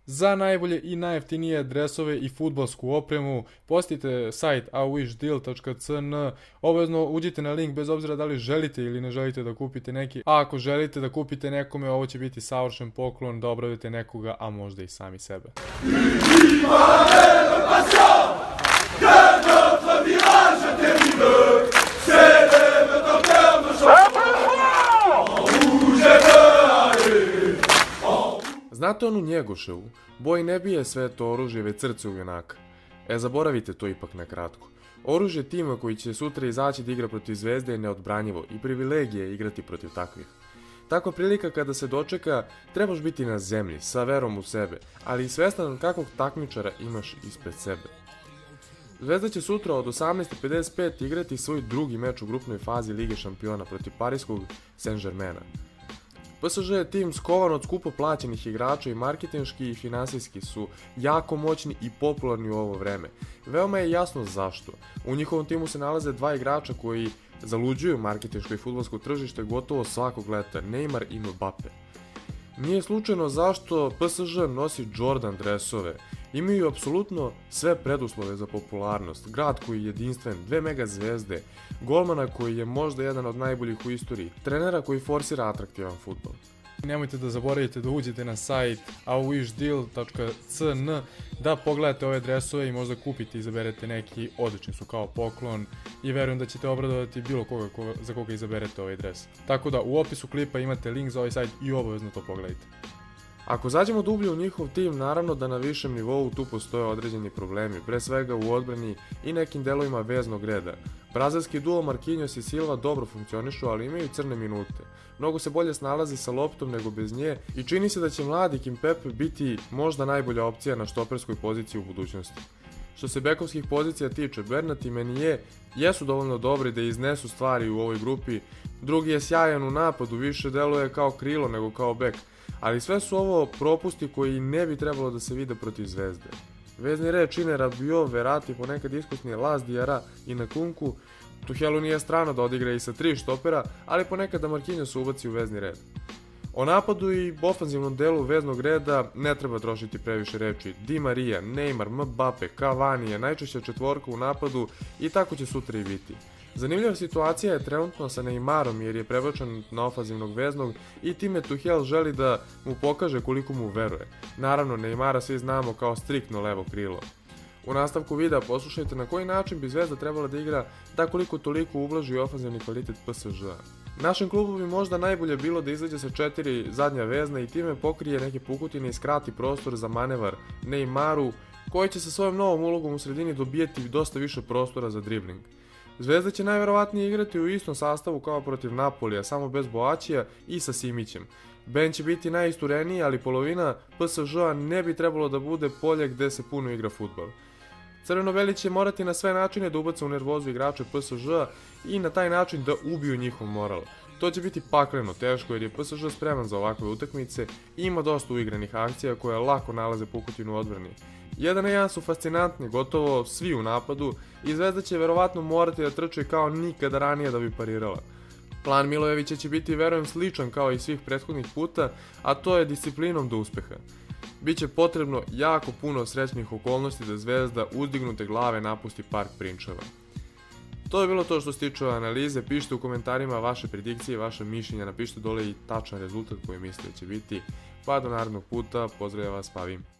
Za najbolje i najjeftinije dresove i fudbalsku opremu posjetite sajt awishdeal.cn. Obavezno uđite na link bez obzira da li želite ili ne želite da kupite neki. A ako želite da kupite nekome, ovo će biti savršen poklon da obradujete nekoga, a možda i sami sebe. Znate onu Njegoševu? Boj ne bije sve to oružje, već srce u junaka. Zaboravite to ipak na kratko. Oružje tima koji će sutra izaći da igra protiv Zvezde je neodbranjivo i privilegija je igrati protiv takvih. Takva prilika kada se dočeka, trebaš biti na zemlji, sa verom u sebe, ali i svestan kakvog takmičara imaš ispred sebe. Zvezda će sutra od 18:55 igrati svoj drugi meč u grupnoj fazi Lige šampiona protiv Pariskog Saint-Germaina. PSG je tim skovan od skupo plaćenih igrača i marketinški i finansijski su jako moćni i popularni u ovo vreme. Veoma je jasno zašto. U njihovom timu se nalaze dva igrača koji zaluđuju marketinško i fudbalsko tržište gotovo svakog leta, Neymar i Mbappe. Nije slučajno zašto PSG nosi Jordan dresove. Imaju apsolutno sve preduslove za popularnost, grad koji je jedinstven, dve mega zvezde, golmana koji je možda jedan od najboljih u istoriji, trenera koji forsira atraktivan fudbal. Nemojte da zaboravite da uđete na sajt awishdeal.cn da pogledate ove dresove i možda kupite i izaberete neki, odlični su kao poklon i verujem da ćete obradovati bilo koga za koga izaberete ovaj dres. Tako da u opisu klipa imate link za ovaj sajt i obavezno to pogledajte. Ako zađemo dublje u njihov tim, naravno da na višem nivou tu postoje određeni problemi, pre svega u odbrani i nekim delovima veznog reda. Brazilski duo Marquinhos i Silva dobro funkcionišu, ali imaju crne minute. Mnogo se bolje snalazi sa loptom nego bez nje i čini se da će mladi Kimpembe biti možda najbolja opcija na štoperskoj poziciji u budućnosti. Što se bekovskih pozicija tiče, Bernat i Menije jesu dovoljno dobri da iznesu stvari u ovoj grupi, drugi je sjajan u napadu, više deluje kao krilo nego kao bek, ali sve su ovo propusti koji ne bi trebalo da se vide protiv Zvezde. Vezni red čine Rabiot, Verratti, ponekad iskusni Las Diarra i Nkunku. Tuchelu nije strano da odigra i sa 3 štopera, ali ponekad da Marquinhos ubaci u vezni red. O napadu i ofanzivnom delu veznog reda ne treba trošiti previše reči. Di Maria, Neymar, Mbappe, Cavani je najčešća četvorka u napadu i tako će sutra i biti. Zanimljiva situacija je trenutno sa Neymarom jer je prebačen na ofanzivnog veznog i time Tuchel želi da mu pokaže koliko mu veruje. Naravno, Neymara svi znamo kao striktno levo krilo. U nastavku videa poslušajte na koji način bi Zvezda trebala da igra da koliko toliko ublaži ofanzivni kvalitet PSG-a. Našem klubu bi možda najbolje bilo da izađe sa 4 zadnja vezna i time pokrije neke pukotine i skrati prostor za manevar Neymaru, koji će sa svojom novom ulogom u sredini dobijeti dosta više prostora za dribling. Zvezda će najverovatnije igrati u istom sastavu kao protiv Napolija, samo bez Boačija i sa Simićem. Ben će biti najistureniji, ali polovina PSG-a ne bi trebalo da bude polje gde se puno igra fudbal. Crveno-beli će morati na sve načine da ubace u nervozu igrače PSG-a i na taj način da ubiju njihov moral. To će biti pakleno teško jer je PSG spreman za ovakve utakmice i ima dosta uigranih akcija koje lako nalaze pukotinu u odbrani. 1 na 1 su fascinantni, gotovo svi u napadu i Zvezda će verovatno morati da trče kao nikada ranije da bi parirala. Plan Milojevića će biti, verujem, sličan kao i svih prethodnih puta, a to je disciplinom do uspeha. Biće potrebno jako puno srećnih okolnosti da Zvezda uzdignute glave napusti Park Prinčeva. To je bilo to što se tiče analize, pišite u komentarima vaše predikcije, vaše mišljenja, napišite dole i tačan rezultat koji mislite da će biti. Pa do narednog puta, pozdravljam vas, Pavim.